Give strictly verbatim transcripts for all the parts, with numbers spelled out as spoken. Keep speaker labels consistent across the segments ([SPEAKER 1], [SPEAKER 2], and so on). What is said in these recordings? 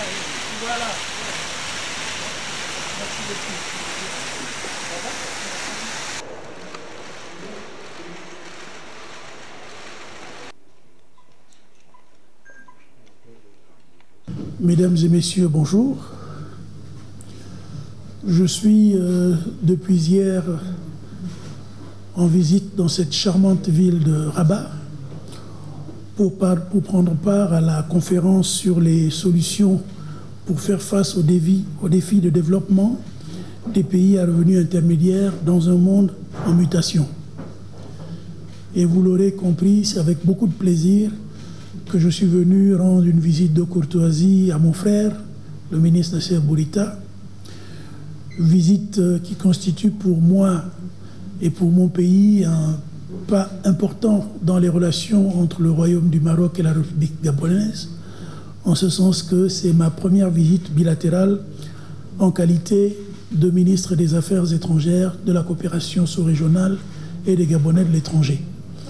[SPEAKER 1] Voilà. Merci beaucoup. Mesdames et messieurs, bonjour. Je suis euh, depuis hier en visite dans cette charmante ville de Rabat pour, par, pour prendre part à la conférence sur les solutions pour faire face aux défis, aux défis de développement des pays à revenus intermédiaires dans un monde en mutation. Et vous l'aurez compris, c'est avec beaucoup de plaisir que je suis venu rendre une visite de courtoisie à mon frère, le ministre Nasser Bourita, visite qui constitue pour moi et pour mon pays un pas important dans les relations entre le Royaume du Maroc et la République gabonaise, en ce sens que c'est ma première visite bilatérale en qualité de ministre des Affaires étrangères, de la coopération sous-régionale et des Gabonais de l'étranger.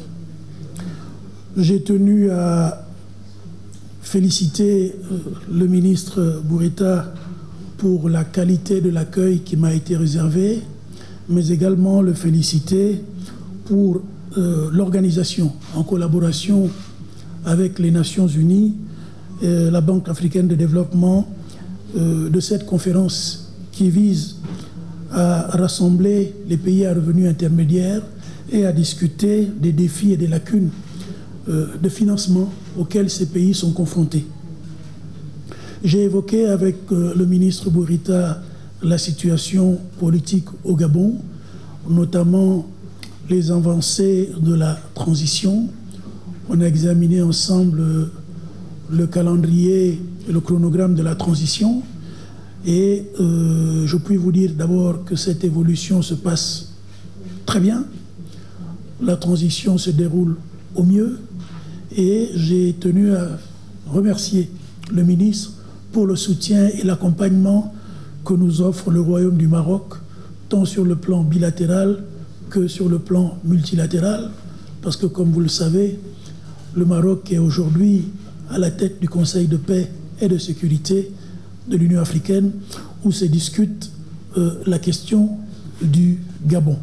[SPEAKER 1] J'ai tenu à féliciter le ministre Bourita pour la qualité de l'accueil qui m'a été réservé, mais également le féliciter pour euh, l'organisation, en collaboration avec les Nations Unies, et la Banque africaine de développement, euh, de cette conférence qui vise à rassembler les pays à revenus intermédiaires et à discuter des défis et des lacunes euh, de financement auxquels ces pays sont confrontés. J'ai évoqué avec euh, le ministre Bourita la situation politique au Gabon, notamment les avancées de la transition. On a examiné ensemble euh, le calendrier et le chronogramme de la transition. Et euh, je puis vous dire d'abord que cette évolution se passe très bien. La transition se déroule au mieux. Et j'ai tenu à remercier le ministre pour le soutien et l'accompagnement que nous offre le Royaume du Maroc, tant sur le plan bilatéral que sur le plan multilatéral, parce que, comme vous le savez, le Maroc est aujourd'hui à la tête du Conseil de paix et de sécurité de l'Union africaine, où se discute euh, la question du Gabon.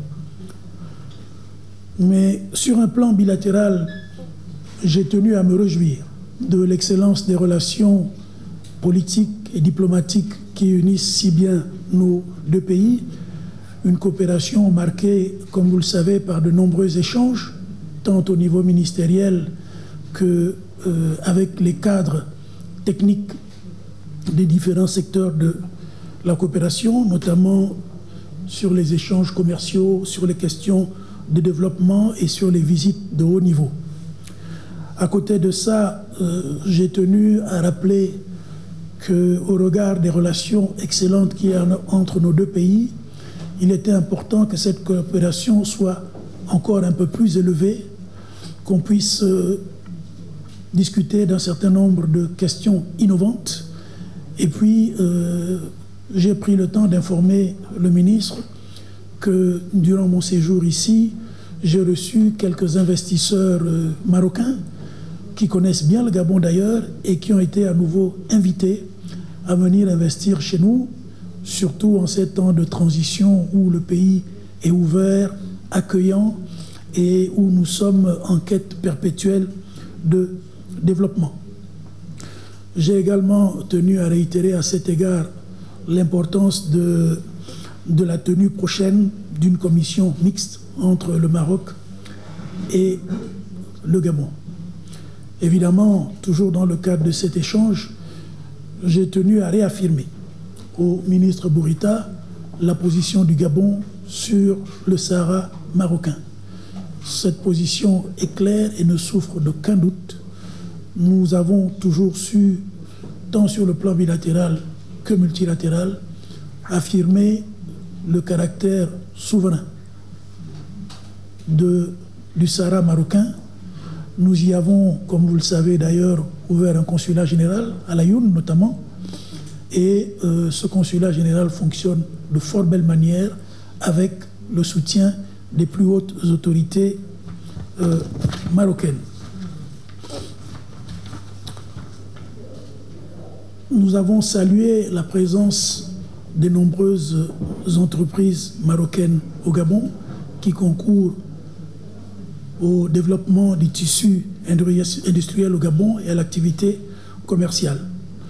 [SPEAKER 1] Mais sur un plan bilatéral, j'ai tenu à me réjouir de l'excellence des relations politiques et diplomatiques qui unissent si bien nos deux pays, une coopération marquée, comme vous le savez, par de nombreux échanges, tant au niveau ministériel que euh, avec les cadres techniques des différents secteurs de la coopération, notamment sur les échanges commerciaux, sur les questions de développement et sur les visites de haut niveau. À côté de ça, euh, j'ai tenu à rappeler qu'au regard des relations excellentes qu'il y a entre nos deux pays, il était important que cette coopération soit encore un peu plus élevée, qu'on puisse euh, discuter d'un certain nombre de questions innovantes. Et puis, euh, j'ai pris le temps d'informer le ministre que durant mon séjour ici, j'ai reçu quelques investisseurs euh, marocains qui connaissent bien le Gabon d'ailleurs et qui ont été à nouveau invités à venir investir chez nous, surtout en ces temps de transition où le pays est ouvert, accueillant et où nous sommes en quête perpétuelle de développement. J'ai également tenu à réitérer à cet égard l'importance de, de la tenue prochaine d'une commission mixte entre le Maroc et le Gabon. Évidemment, toujours dans le cadre de cet échange, j'ai tenu à réaffirmer au ministre Bourita la position du Gabon sur le Sahara marocain. Cette position est claire et ne souffre d'aucun doute. Nous avons toujours su, tant sur le plan bilatéral que multilatéral, affirmer le caractère souverain de, du Sahara marocain. Nous y avons, comme vous le savez d'ailleurs, ouvert un consulat général, à l'Aïoun notamment, et euh, ce consulat général fonctionne de fort belle manière avec le soutien des plus hautes autorités euh, marocaines. nous avons salué la présence de nombreuses entreprises marocaines au Gabon qui concourent au développement du tissu industriel au Gabon et à l'activité commerciale.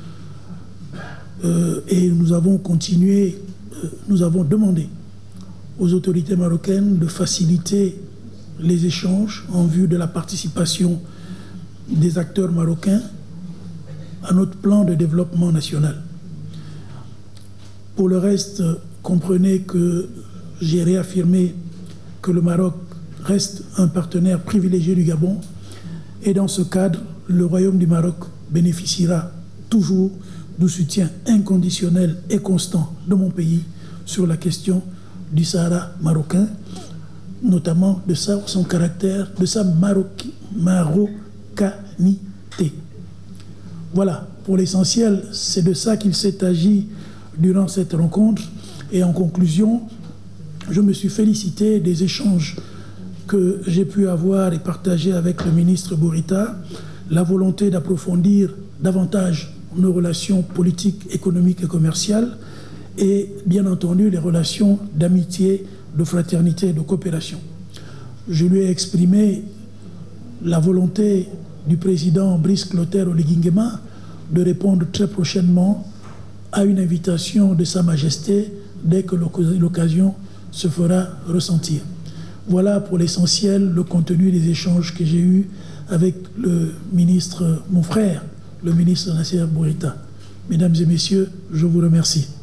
[SPEAKER 1] Euh, et nous avons continué, euh, nous avons demandé aux autorités marocaines de faciliter les échanges en vue de la participation des acteurs marocains à notre plan de développement national. Pour le reste, comprenez que j'ai réaffirmé que le Maroc reste un partenaire privilégié du Gabon et dans ce cadre, le Royaume du Maroc bénéficiera toujours du soutien inconditionnel et constant de mon pays sur la question du Sahara marocain, notamment de sa, son caractère, de sa maroc- marocanité. Voilà, pour l'essentiel, c'est de ça qu'il s'est agi durant cette rencontre. Et en conclusion, je me suis félicité des échanges que j'ai pu avoir et partager avec le ministre Bourita, la volonté d'approfondir davantage nos relations politiques, économiques et commerciales, et bien entendu les relations d'amitié, de fraternité et de coopération. Je lui ai exprimé la volonté du président Brice Clotaire Oligui Nguema de répondre très prochainement à une invitation de Sa Majesté dès que l'occasion se fera ressentir. Voilà pour l'essentiel le contenu des échanges que j'ai eus avec le ministre, mon frère, le ministre Nasser Bourita. Mesdames et messieurs, je vous remercie.